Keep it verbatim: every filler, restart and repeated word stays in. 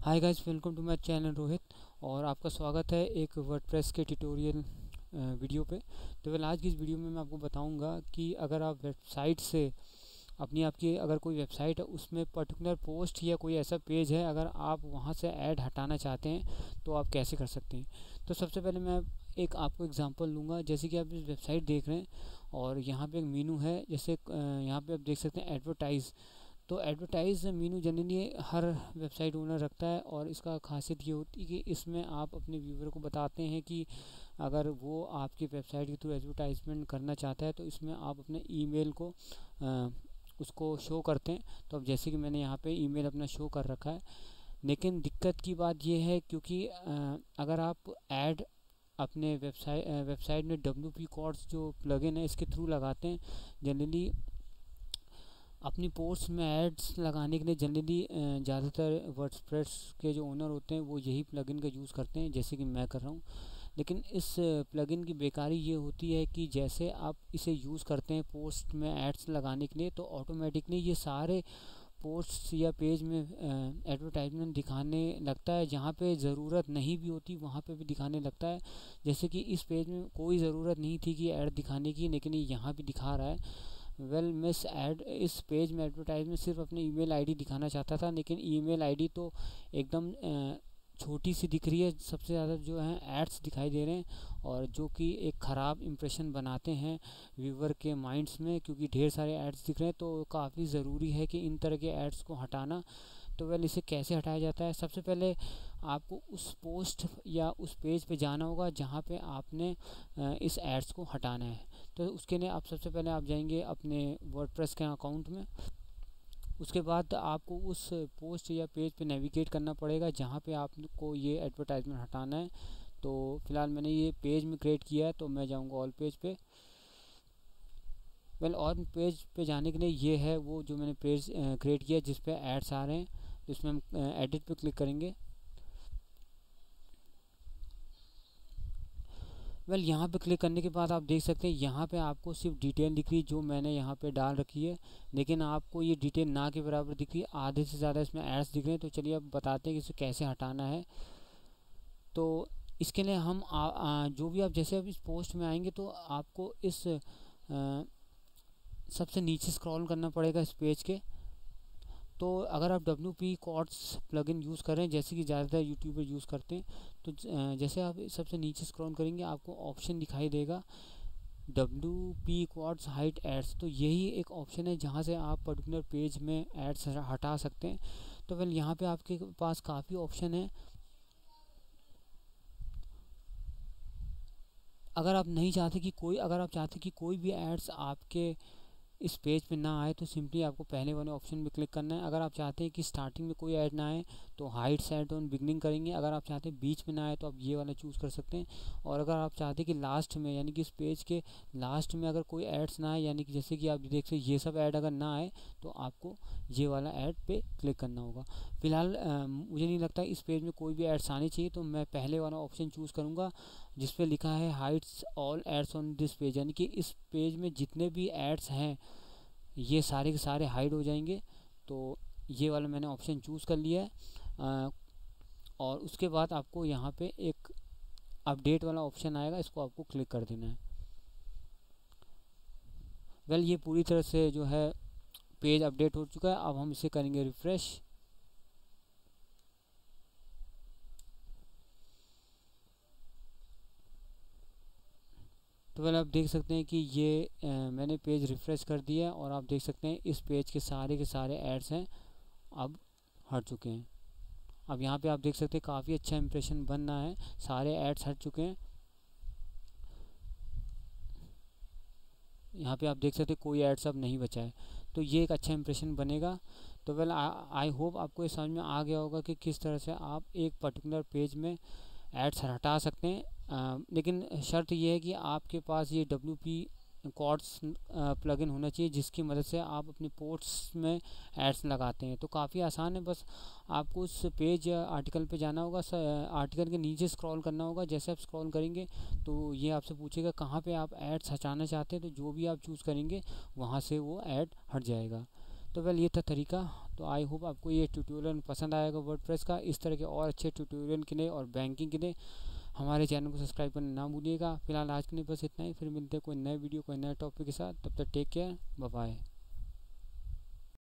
Hi guys, welcome to my channel Rohit. और आपका स्वागत है एक वर्डप्रेस के ट्यूटोरियल वीडियो पे। तो वेल आज की इस वीडियो में मैं आपको बताऊंगा कि अगर आप वेबसाइट से अपनी आपकी अगर कोई वेबसाइट है उसमें पर्टिकुलर पोस्ट या कोई ऐसा पेज है, अगर आप वहां से ऐड हटाना चाहते हैं तो आप कैसे कर सकते हैं। तो सबसे पहले मैं एक आपको एग्जांपल लूँगा। जैसे कि आप इस वेबसाइट देख रहे हैं और यहाँ पे एक मीनू है। जैसे अ, यहाँ पे आप देख सकते हैं एडवर्टाइज़। तो एडवर्टाइज मीनू जनरली हर वेबसाइट ओनर रखता है और इसका खासियत ये होती है कि इसमें आप अपने व्यूवर को बताते हैं कि अगर वो आपकी वेबसाइट के थ्रू एडवर्टाइजमेंट करना चाहता है तो इसमें आप अपने ईमेल को आ, उसको शो करते हैं। तो अब जैसे कि मैंने यहाँ पे ईमेल अपना शो कर रखा है, लेकिन दिक्कत की बात ये है क्योंकि आ, अगर आप ऐड अपने वेबसाइट वेबसाइट में डब्ल्यू पी कोड्स जो प्लगइन है इसके थ्रू लगाते हैं, जनरली अपनी पोस्ट में एड्स लगाने के लिए जनरली ज़्यादातर वर्डप्रेस के जो ओनर होते हैं वो यही प्लगइन का यूज़ करते हैं, जैसे कि मैं कर रहा हूँ। लेकिन इस प्लगइन की बेकारी ये होती है कि जैसे आप इसे यूज़ करते हैं पोस्ट में एड्स लगाने के लिए, तो ऑटोमेटिकली ये सारे पोस्ट या पेज में एडवर्टाइजमेंट दिखाने लगता है। जहाँ पे ज़रूरत नहीं भी होती वहाँ पे भी दिखाने लगता है। जैसे कि इस पेज में कोई ज़रूरत नहीं थी कि ऐड दिखाने की, लेकिन ये यहाँ भी दिखा रहा है। वेल मिस ऐड इस पेज में एडवर्टाइज में सिर्फ अपनी ईमेल आईडी दिखाना चाहता था, लेकिन ईमेल आईडी तो एकदम छोटी सी दिख रही है। सबसे ज़्यादा जो है एड्स दिखाई दे रहे हैं और जो कि एक ख़राब इम्प्रेशन बनाते हैं व्यूवर के माइंड्स में, क्योंकि ढेर सारे एड्स दिख रहे हैं। तो काफ़ी ज़रूरी है कि इन तरह के एड्स को हटाना। तो वेल इसे कैसे हटाया जाता है, सबसे पहले आपको उस पोस्ट या उस पेज पे जाना होगा जहाँ पे आपने इस एड्स को हटाना है। तो उसके लिए आप सबसे पहले आप जाएंगे अपने वर्डप्रेस के अकाउंट में। उसके बाद आपको उस पोस्ट या पेज पे नेविगेट करना पड़ेगा जहाँ पे आपको ये एडवर्टाइजमेंट हटाना है। तो फिलहाल मैंने ये पेज में क्रिएट किया है, तो मैं जाऊँगा ऑल पेज पे। वेल ऑन पेज पे जाने के लिए ये है वो जो मैंने पेज क्रिएट किया जिस पे एड्स आ रहे हैं, जिसमें हम एडिट पे क्लिक करेंगे। वेल well, यहाँ पे क्लिक करने के बाद आप देख सकते हैं यहाँ पे आपको सिर्फ डिटेल दिख रही है जो मैंने यहाँ पे डाल रखी है, लेकिन आपको ये डिटेल ना के बराबर दिख रही है, आधे से ज़्यादा इसमें एड्स दिख रहे हैं। तो चलिए अब बताते हैं कि इसे कैसे हटाना है। तो इसके लिए हम आ, आ, जो भी आप जैसे अब इस पोस्ट में आएंगे तो आपको इस आ, सबसे नीचे स्क्रॉल करना पड़ेगा इस पेज के। तो अगर आप W P Quads plugin use करें जैसे कि ज़्यादातर यूट्यूबर यूज़ करते हैं, तो जैसे आप सबसे नीचे स्क्रॉल करेंगे आपको ऑप्शन दिखाई देगा W P Quads hide ads. तो यही एक ऑप्शन है जहाँ से आप पर्टिकुलर पेज में एड्स हटा सकते हैं। तो वेल यहाँ पे आपके पास काफ़ी ऑप्शन है। अगर आप नहीं चाहते कि कोई अगर आप चाहते कि कोई भी एड्स आपके इस पेज पे ना आए तो सिंपली आपको पहले वाले ऑप्शन पे क्लिक करना है। अगर आप चाहते हैं कि स्टार्टिंग में कोई ऐड ना आए तो हाइड सेट ऑन बिगनिंग करेंगे। अगर आप चाहते हैं बीच में ना आए तो आप ये वाला चूज़ कर सकते हैं। और अगर आप चाहते हैं कि लास्ट में, यानी कि इस पेज के लास्ट में अगर कोई एड्स ना आए, यानी कि जैसे कि आप देख सकते ये सब ऐड अगर ना आए तो आपको ये वाला ऐड पे क्लिक करना होगा। फिलहाल मुझे नहीं लगता इस पेज में कोई भी एड्स आने चाहिए, तो मैं पहले वाला ऑप्शन चूज़ करूँगा जिसपे लिखा है hides all ads on this page, यानी कि इस पेज में जितने भी एड्स हैं ये सारे के सारे हाइड हो जाएंगे। तो ये वाला मैंने ऑप्शन चूज़ कर लिया है। आ, और उसके बाद आपको यहाँ पे एक अपडेट वाला ऑप्शन आएगा, इसको आपको क्लिक कर देना है। वेल ये पूरी तरह से जो है पेज अपडेट हो चुका है। अब हम इसे करेंगे रिफ़्रेश। तो वेल आप देख सकते हैं कि ये आ, मैंने पेज रिफ़्रेश कर दिया और आप देख सकते हैं इस पेज के सारे के सारे एड्स हैं अब हट चुके हैं। अब यहाँ पे आप देख सकते हैं काफ़ी अच्छा इंप्रेशन बन रहा है, सारे एड्स हट चुके हैं। यहाँ पे आप देख सकते हैं कोई एड्स अब नहीं बचा है, तो ये एक अच्छा इंप्रेशन बनेगा। तो वेल आई होप आपको ये समझ में आ गया होगा कि किस तरह से आप एक पर्टिकुलर पेज में एड्स हटा सकते हैं। आ, लेकिन शर्त ये है कि आपके पास ये डब्ल्यू पी कॉर्ड्स प्लगइन होना चाहिए जिसकी मदद से आप अपने पोस्ट्स में एड्स लगाते हैं। तो काफ़ी आसान है, बस आपको उस पेज या आर्टिकल पे जाना होगा, आर्टिकल के नीचे स्क्रॉल करना होगा। जैसे आप स्क्रॉल करेंगे तो ये आपसे पूछेगा कहाँ पे आप एड्स हटाना चाहते हैं, तो जो भी आप चूज़ करेंगे वहाँ से वो ऐड हट जाएगा। तो वेल ये था तरीका। तो आई होप आपको ये ट्यूटोरियल पसंद आएगा वर्डप्रेस का। इस तरह के और अच्छे ट्यूटोरियल के लिए और बैंकिंग के लिए हमारे चैनल को सब्सक्राइब करना ना भूलिएगा। फिलहाल आज के लिए बस इतना ही, फिर मिलते हैं कोई नए वीडियो कोई नए टॉपिक के साथ। तब तक टेक केयर, बाय बाय।